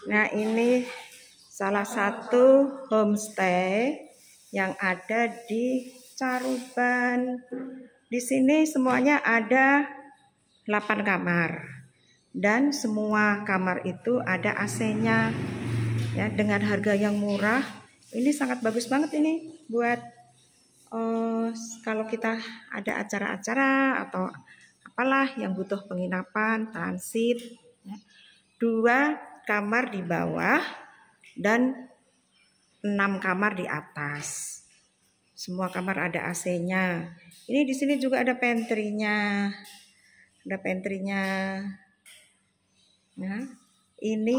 Nah, ini salah satu homestay yang ada di Caruban. Di sini semuanya ada 8 kamar. Dan semua kamar itu ada AC-nya. Ya, dengan harga yang murah. Ini sangat bagus banget ini buat kalau kita ada acara-acara atau apalah yang butuh penginapan, transit. Ya. 2 kamar di bawah dan 6 kamar di atas. Semua kamar ada AC-nya. Ini di sini juga ada pantry-nya. Ada pantry-nya. Nah, ini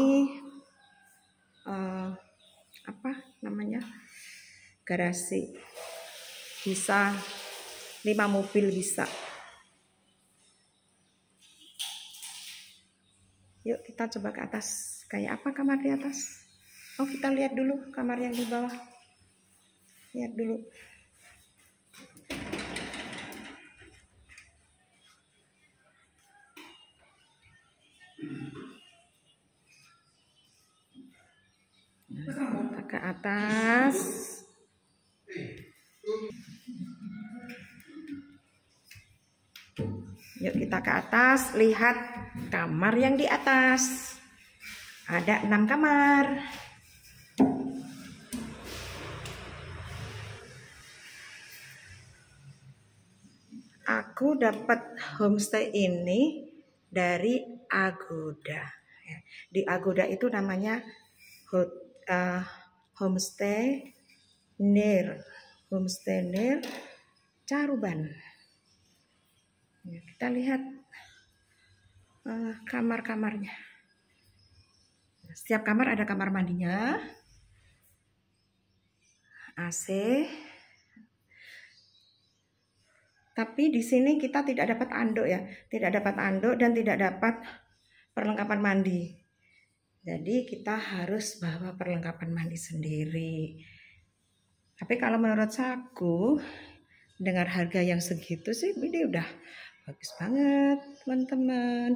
apa namanya? Garasi. Bisa 5 mobil bisa. Yuk kita coba ke atas. Kayak apa kamar di atas? Oh, kita lihat dulu kamar yang di bawah. Lihat dulu. Kita ke atas. Yuk kita ke atas, lihat kamar yang di atas. Ada 6 kamar. Aku dapat homestay ini dari Agoda. Di Agoda itu namanya homestay near Caruban. Ya, kita lihat kamar-kamarnya. Setiap kamar ada kamar mandinya, AC. Tapi di sini kita tidak dapat anduk ya, tidak dapat anduk dan tidak dapat perlengkapan mandi. Jadi kita harus bawa perlengkapan mandi sendiri. Tapi kalau menurut aku, dengan harga yang segitu sih ini udah bagus banget teman-teman.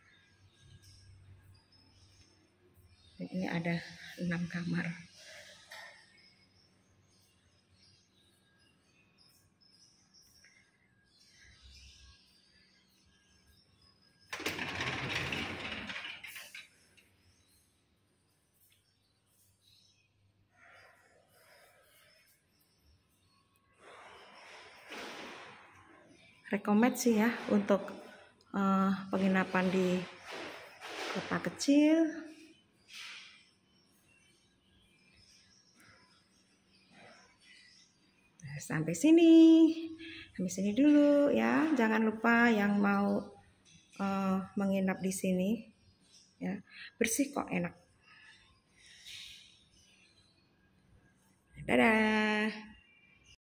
Ini ada 6 kamar. Rekomend sih ya untuk penginapan di kota kecil. Nah, sampai sini dulu ya. Jangan lupa yang mau menginap di sini ya, bersih kok, enak. Dadah.